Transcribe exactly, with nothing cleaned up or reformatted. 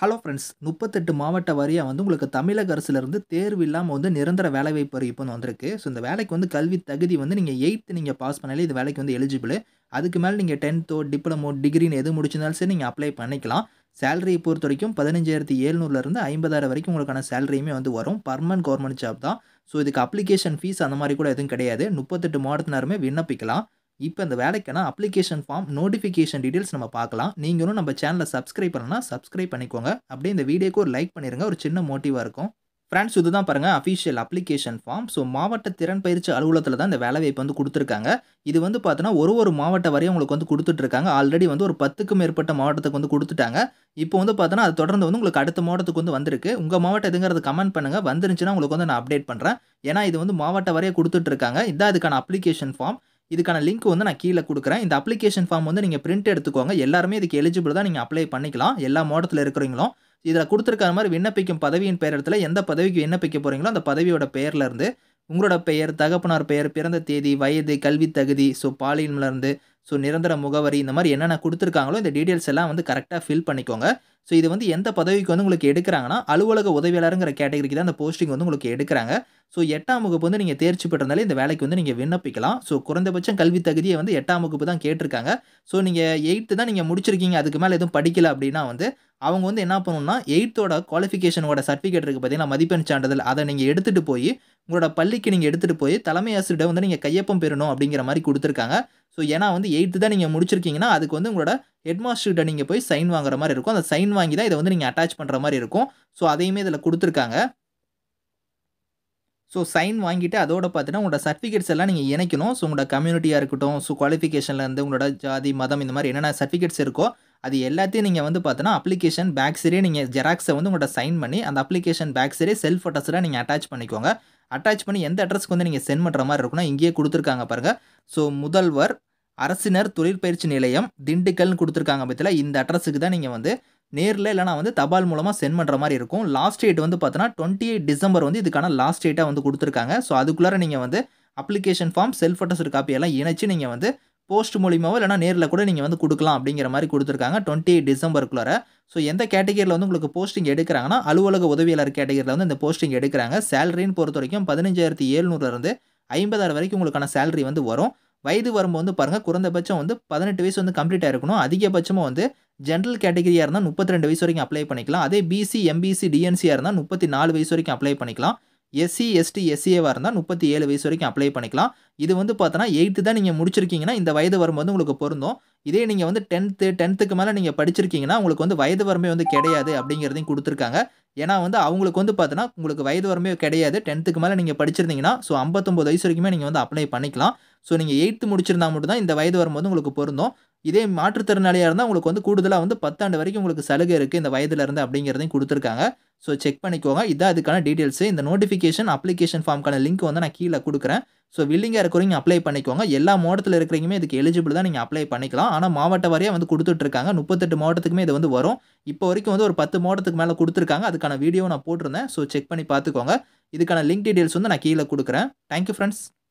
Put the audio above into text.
Hello friends முப்பத்தெட்டு மாவட்ட வாரியா வந்து உங்களுக்கு தமிழக அரசுலேருந்து தேர்வு இல்லாம வந்து நிரந்தர வேலைவாய்ப்பு அறிவிப்புன்னு வந்திருக்கு. ஸோ இந்த வேலைக்கு வந்து கல்வி தகுதி வந்து நீங்க எட்டாவது நீங்க பாஸ் பண்ணாலே இந்த வேலைக்கு வந்து எலிஜிபிள். அதுக்கு மேல நீங்க பத்தாவதோ, டிப்ளமோ, டிகிரின்னு எது முடிச்சிருந்தாலும் சரி நீங்க அப்ளை பண்ணிக்கலாம். சேலரிய பொறுத்தவரைக்கும் பதினைந்தாயிரத்து எழுநூறுலேருந்து ஐம்பதாயிரம் வரைக்கும் உங்களுக்கான சேலரியுமே வந்து வரும். பெர்மனன்ட் கவர்ன்மென்ட் ஜாப் தான். ஸோ இதுக்கு அப்ளிகேஷன் ஃபீஸ் அந்த மாரி கூட எதுவும் கிடையாது. முப்பத்தெட்டு மாவட்டத்தினருமே விண்ணப்பிக்கலாம். இப்ப இந்த வேலைக்கான அப்ளிகேஷன் ஃபார்ம், நோட்டிஃபிகேஷன் டீட்டெயில்ஸ் நம்ம பார்க்கலாம். நீங்க இன்னும் நம்ம சேனல சப்ஸ்கிரைப் பண்ணலனா சப்ஸ்கிரைப் பண்ணிக்கோங்க. அப்படியே இந்த வீடியோக்கு ஒரு லைக் பண்ணிருங்க. ஒரு சின்ன மோட்டிவா இருக்கும். ஃபிரெண்ட்ஸ் இதுதான் பாருங்க அஃபிஷியல் அப்ளிகேஷன் ஃபார்ம். ஸோ மாவட்ட திறன் பயிற்சி அலுவலகத்தில தான் இந்த வேலைவாய்ப்பு வந்து குடுத்துருக்காங்க. இது வந்து பார்த்தீங்கன்னா ஒரு ஒரு மாவட்ட வாரியா உங்களுக்கு வந்து குடுத்துட்டு இருக்காங்க. ஆல்ரெடி வந்து ஒரு பத்துக்கும் மேற்பட்ட மாவட்டத்துக்கு வந்து குடுத்துட்டாங்க. இப்போ வந்து பார்த்தீங்கன்னா அது தொடர்ந்து வந்து உங்களுக்கு அடுத்த மாவட்டத்துக்கு வந்து வந்திருக்கு. உங்க மாவட்டம் எதுங்கிறத கமெண்ட் பண்ணுங்க. வந்துருந்துச்சுன்னா உங்களுக்கு வந்து நான் அப்டேட் பண்றேன். ஏன்னா இது வந்து மாவட்ட வாரியா குடுத்துட்டு இருக்காங்க. இதான் இதுக்கான அப்ளிகேஷன் ஃபார்ம். இதுக்கான லிங்க் வந்து நான் கீழ குடுக்குறேன். இந்த அப்ளிகேஷன் ஃபார்ம் வந்து நீங்க பிரிண்ட் எடுத்துக்கோங்க. எல்லாருமே இதுக்கு எலிஜிபிள் தான். நீங்க அப்ளை பண்ணிக்கலாம். எல்லா மாவட்டத்தில இருக்கிறவங்களும். இதில குடுத்திருக்கிற மாரி விண்ணப்பிக்கும் பதவியின் பெயர் இடத்துல எந்த பதவிக்கு விண்ணப்பிக்க போறீங்களோ, அந்த பதவியோட பெயர்ல இருந்து உங்களோட பெயர், தகப்பனார் பெயர், பிறந்த தேதி, வயது, கல்வி தகுதி, ஸோ பாலினம்ல இருந்து, ஸோ நிரந்தர முகவரி இந்த மாரி என்னென்ன குடுத்திருக்காங்களோ இந்த டீட்டெயில்ஸ் எல்லாம் வந்து கரெக்ட்டா ஃபில் பண்ணிக்கோங்க. ஸோ இது வந்து எந்த பதவிக்கு வந்து உங்களுக்கு எடுக்குறாங்கன்னா, அலுவலக உதவியாளர்ங்கிற கேட்டகரிக்கு தான் அந்த போஸ்டிங் வந்து உங்களுக்கு எடுக்குறாங்க. ஸோ எட்டாம் வகுப்பு வந்து நீங்க தேர்ச்சி பெற்றிருந்தாலே இந்த வேலைக்கு வந்து நீங்க விண்ணப்பிக்கலாம். ஸோ குறைந்தபட்சம் கல்வி தகுதியே வந்து எட்டாம் வகுப்பு தான் கேட்டிருக்காங்க. ஸோ நீங்க எட்டாவது தான் நீங்க முடிச்சிருக்கீங்க. அதுக்கு மேல எதுவும் படிக்கல அப்படின்னா வந்து, அவங்க வந்து என்ன பண்ணணும்னா எட்டாவதோட குவாலிஃபிகேஷனோட சர்டிஃபிகேட் இருக்கு பார்த்தீங்களா, மதிப்பெண் சான்றிதழ் அத நீங்க எடுத்துட்டு போயி, உங்களோட பள்ளிக்கு நீங்க எடுத்துட்டு போய் தலைமை ஆசிரியர்ட்ட வந்து நீங்க கையொப்பம் பெறணும் அப்படிங்கிற மாரி குடுத்திருக்காங்க. ஸோ ஏன்னா வந்து எட்டாவது தான் நீங்க முடிச்சிருக்கீங்கன்னா, அதுக்கு வந்து உங்களோட ஹெட் மாஸ்டர்ட்ட நீங்க போய் சைன் வாங்குற மாரி இருக்கும். அந்த சைன் வாங்கி தான் இத வந்து நீங்க அட்டாச் பண்ற மாரி இருக்கும். ஸோ அதையுமே இதில குடுத்திருக்காங்க. ஸோ சைன் வாங்கிட்டு அதோட பார்த்தீங்கன்னா, உங்களோட சர்டிஃபிகேட்ஸ் எல்லாம் நீங்க இணைக்கணும். ஸோ உங்களோட கம்யூனிட்டியா இருக்கட்டும், ஸோ குவாலிஃபிகேஷன்ல இருந்து உங்களோட ஜாதி, மதம் இந்த மாரி என்னென்ன சர்டிஃபிகேட்ஸ் இருக்கோ, அது எல்லாத்தையும் நீங்க வந்து பார்த்தீங்கன்னா, அப்ளிகேஷன் பேக் சைடே நீங்க ஜெராக்ஸ வந்து உங்கள்ட்ட சைன் பண்ணி, அந்த அப்ளிகேஷன் பேக் சைடே செல்ஃப் அட்டஸ்டடா நீங்க அட்டாச் பண்ணிக்கோங்க. அட்டாச் பண்ணி எந்த அட்ரஸ்க்கு வந்து நீங்க சென்ட் பண்ற மாரி இருக்கும்னா, இங்கேயே குடுத்திருக்காங்க பாருங்க. ஸோ முதல்வர் அரசினர் தொழிற்பயிற்சி நிலையம், திண்டுக்கல்னு குடுத்திருக்காங்க பார்த்தீங்களா, இந்த அட்ரஸ்க்கு தான் நீங்க வந்து நேர்ல இல்லன்னா வந்து தபால் மூலமா சென்ட் பண்ற மாரி இருக்கும். லாஸ்ட் டேட் வந்து பார்த்தீங்கன்னா, இருபத்தி எட்டு டிசம்பர் வந்து இதுக்கான லாஸ்ட் டேட்டா வந்து குடுத்திருக்காங்க. ஸோ அதுக்குள்ளார நீங்க வந்து application form, self attested copy எல்லாம் இணைச்சு நீங்க வந்து போஸ்ட் மூலியமாவோ இல்லன்னா நேர்ல கூட நீங்க வந்து குடுக்கலாம் அப்படிங்கிற மாரி குடுத்திருக்காங்க. இருபத்தி எட்டு டிசம்பருக்குள்ளார. ஸோ எந்த கேட்டகரில வந்து உங்களுக்கு போஸ்டிங் எடுக்குறாங்கன்னா, அலுவலக உதவியாளர் கேட்டகரில வந்து இந்த போஸ்டிங் எடுக்குறாங்க. சேலரின்னு பொறுத்தவரைக்கும் பதினைந்தாயிரத்து எழுநூறுல இருந்து ஐம்பதாயிரம் வரைக்கும் உங்களுக்கான சேலரி வந்து வரும். வயது வரம்பு வந்து பாருங்க குறைந்தபட்சம் வந்து பதினெட்டு வயசு வந்து கம்ப்ளீட் ஆயிருக்கணும். அதிகபட்சமா வந்து ஜெனரல் கேட்டகரியா இருந்தா முப்பத்தி இரண்டு வயசு வரைக்கும் அப்ளை பண்ணிக்கலாம். அதே பிசி, எம்பிசி, டிஎன்சியா இருந்தா முப்பத்தி நான்கு வயசு வரைக்கும் அப்ளை பண்ணிக்கலாம். எஸ்சி, எஸ்டி, எஸ்சிஏவா இருந்தா முப்பத்தி ஏழு வயசு வரைக்கும் அப்ளை பண்ணிக்கலாம். இது வந்து பார்த்தோன்னா எட்டாவது தான் நீங்க முடிச்சிருக்கீங்கன்னா, இந்த வயது வரம்பு வந்து உங்களுக்கு பொருந்தும். இதே நீங்க வந்து பத்தாம் பத்தாவதுக்கு மேல நீங்க படிச்சிருக்கீங்கன்னா, உங்களுக்கு வந்து வயது வரம்பே வந்து கிடையாது அப்படிங்கிறதையும் குடுத்திருக்காங்க. ஏன்னா வந்து அவங்களுக்கு வந்து பார்த்தீங்கன்னா, உங்களுக்கு வயது வரம்பே கிடையாது. பத்தாவதுக்கு மேல நீங்க படிச்சிருந்தீங்கன்னா, ஸோ ஐம்பத்தி ஒன்பது வயசு வரைக்குமே நீங்க வந்து அப்ளை பண்ணிக்கலாம். ஸோ நீங்க எட்டாவது முடிச்சிருந்தா மட்டும் தான் இந்த வயது வரம்பு வந்து உங்களுக்கு பொருந்தும். இதே மாற்றுத்திறனாளியா இருந்தா உங்களுக்கு வந்து கூடுதலா வந்து பத்து ஆண்டு வரைக்கும் உங்களுக்கு சலுகை இருக்கு இந்த வயதில இருந்து அப்படிங்கிறதையும் குடுத்திருக்காங்க. ஸோ செக் பண்ணிக்கோங்க. இதான் இதுக்கான டீட்டெயில்ஸ். இந்த நோட்டிஃபிகேஷன், அப்ளிகேஷன் ஃபார்ம்க்கான லிங்க் வந்து நான் கீழ குடுக்குறேன். ஸோ வில்லிங்கா இருக்கிறவங்க அப்ளை பண்ணிக்கோங்க. எல்லா மாவட்டத்தில இருக்கிறவங்களுமே இதுக்கு எலிஜிபிள் தான். நீங்க அப்ளை பண்ணிக்கலாம். ஆனா மாவட்ட வாரியா வந்து குடுத்துட்டு இருக்காங்க. முப்பத்தெட்டு மாவட்டத்துக்குமே இது வந்து வரும். இப்போ வரைக்கும் வந்து ஒரு பத்து மாவட்டத்துக்கு மேல குடுத்திருக்காங்க. அதுக்கான வீடியோவும் நான் போட்டிருந்தேன். ஸோ செக் பண்ணி பார்த்துக்கோங்க. இதுக்கான லிங்க் டீட்டெயில்ஸ் வந்து நான் கீழ குடுக்குறேன். Thank you friends.